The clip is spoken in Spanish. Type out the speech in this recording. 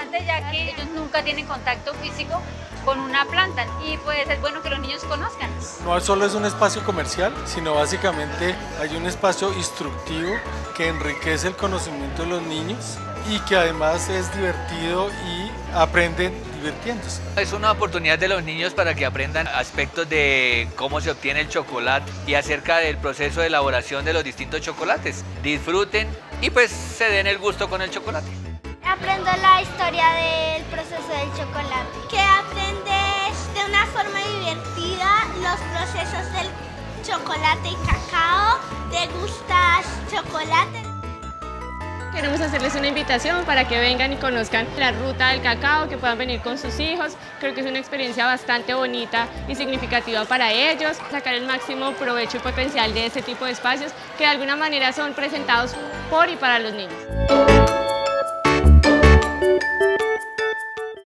interesante ya que ellos nunca tienen contacto físico con una planta y pues es bueno que los niños conozcan. No solo es un espacio comercial, sino básicamente hay un espacio instructivo que enriquece el conocimiento de los niños y que además es divertido y aprenden divirtiéndose. Es una oportunidad de los niños para que aprendan aspectos de cómo se obtiene el chocolate y acerca del proceso de elaboración de los distintos chocolates. Disfruten y pues se den el gusto con el chocolate. Aprendo la historia del proceso del chocolate. Que aprendes de una forma divertida los procesos del chocolate y cacao. ¿Degustas chocolate? Queremos hacerles una invitación para que vengan y conozcan la ruta del cacao, que puedan venir con sus hijos. Creo que es una experiencia bastante bonita y significativa para ellos. Sacar el máximo provecho y potencial de este tipo de espacios que de alguna manera son presentados por y para los niños.